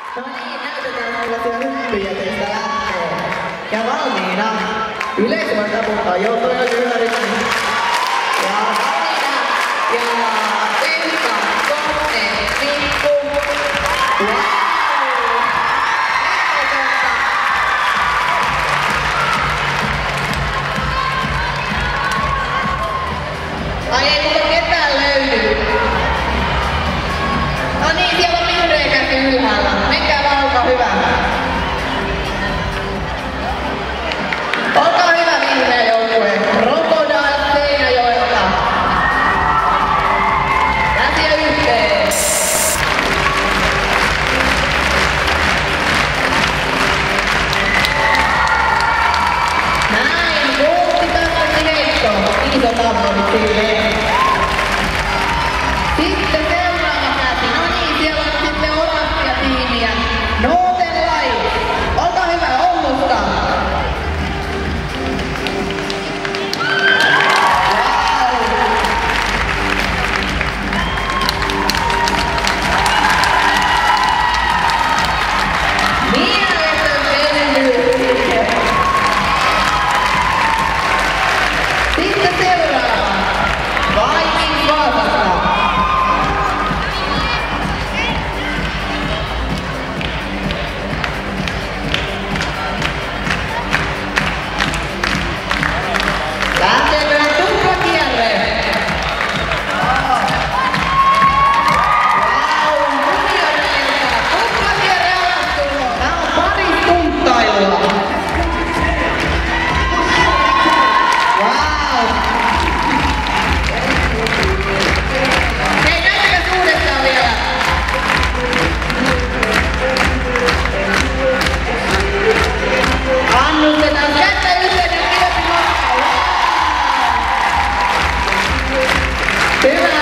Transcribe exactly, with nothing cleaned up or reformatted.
No niin, näytetään sellaisia hyppyjä teistä lähtee. Ja valmiina. Yleisö voi taputtaa, joo toi oli hyvä rytmi. Ja valmiina. Ja Pekka, Konne, Mikku. Wow! Ai ei mulla ketään löydy. No niin, siellä on vihreä käsi ylhäällä. Menkää vaan, olkaa hyvä. Olkaa hyvä vihreä joukkue. Crocodile Seinäjoelta. Käsiä yhteen. Näin, kohti takaisin heitto. Iso tappavit sille. Sitten seuraava käsi. No niin, siellä on sitten oranssia tiimiä. Northern Lights. Olkaa hyvä, Oulusta. Mieletön venyys. Sitten seuraava. Vikings Vaasasta. Lähteekö tuplakierre? Vau, junioreilta. Tuplakierre alastulo. Tää on pari tunttailua. Vau. Hei, näytäkäs uudestaan vielä. Annustetaan kättä yhteen ja kilpi nostaa. Hyvä.